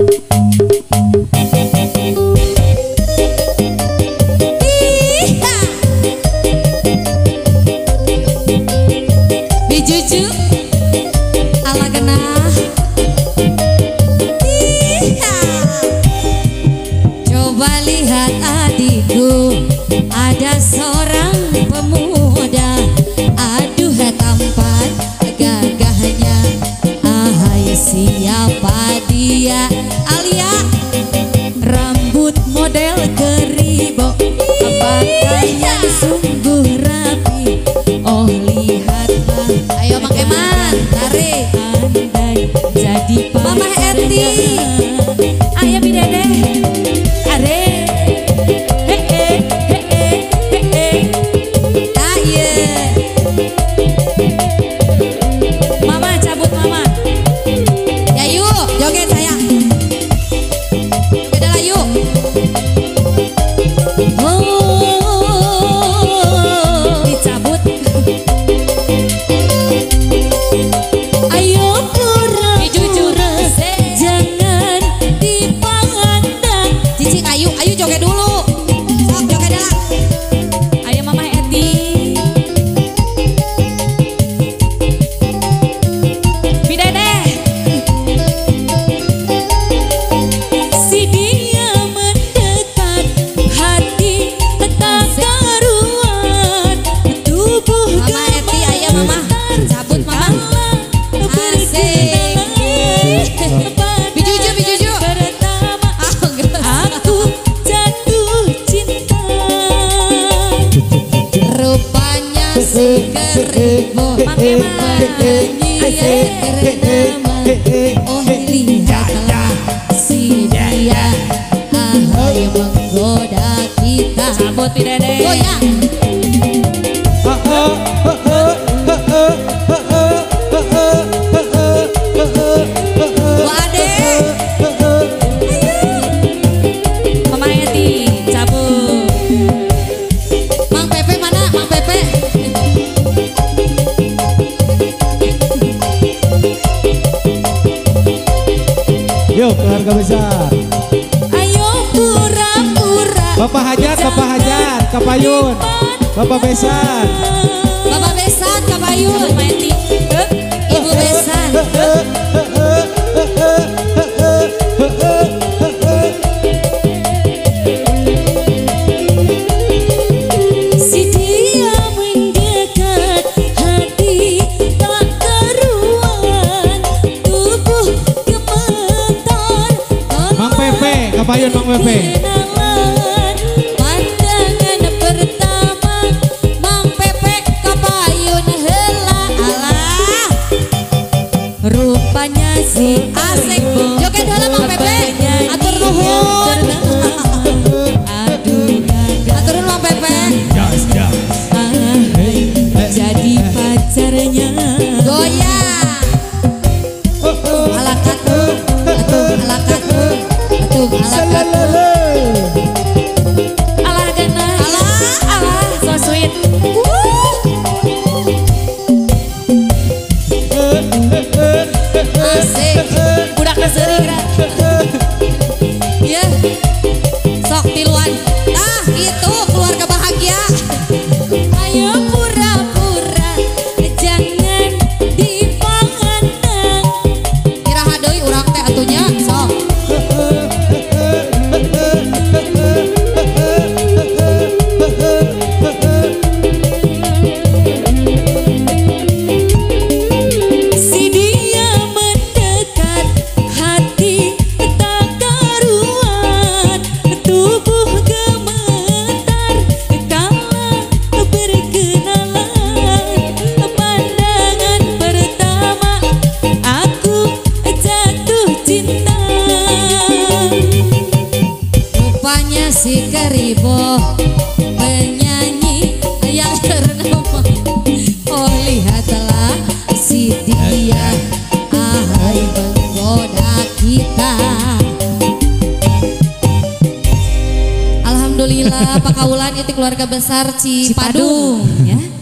Bijuju ala genah. Coba lihat adikku, ada seorang pemuda, aduh tampan gagahnya, ahai siapa dia? Alia, rambut model keribo, pakaian sungguh rapi, oh lihatlah. Ayo Mang Eman, tarik. Andai jadi Mama Eti, ayo bidadeh. Mama cabut mama. Ya yuk, joget sayang. Joget dah yuk. Dicabut. Ayo pura-pura, jangan dipandang. Cici ayu joget dulu. Sok joget dah. Ayo Mama Eti. Bidadeh. Si dia mendekat, hati tak karuan, tubuh Mama Eti, ayo Mama. Cabut Mama. Asik. Bijuju. Pertama aku jatuh cinta. Rupanya si keribo, Mang Eman ternama. Oh lihatlah si dia, ahai menggoda kita. Cabut bidadeh. Goyang. Mama Eti cabut. Mang Pepe mana? Mang Pepe. Yuk keluarga besar. Ayo pura-pura. Bapak Hajat, Kapayun, Bapak Besan. Bapak Besan, Kapayun. Mama Eti. Ibu Besan. Si dia mendekat, hati tak karuan, tubuh gemetar. Mang Pepe, Kapayun Mang Pepe. Kenalan, pandangan pertama, Mang Pepe Kapayun heula alah. Rupanya si asik, joget heula Mang Pepe. Atur nuhun. Aduh gagal. Atur nuhun Mang Pepe. Jadi pacarnya. Goyang. Alakat tuh, alakat tuh, alakat tuh. Alah genah, alah, so sweet. Asik, budak kesering kan. Ya, sok tiluan. Nah itu keluarga bahagia. Ayo pura-pura, jangan dipandang. Iraha deui urang teh atunya, sok. Si dia mendekat, hati tak karuan, tubuh gemetar kala berkenalan. Pandangan pertama aku jatuh cinta. Rupanya si keribo, penyanyi yang ternama. Oh lihatlah si dia, ahai menggoda kita. Alhamdulillah pakaulan itu keluarga besar Cipadung ya.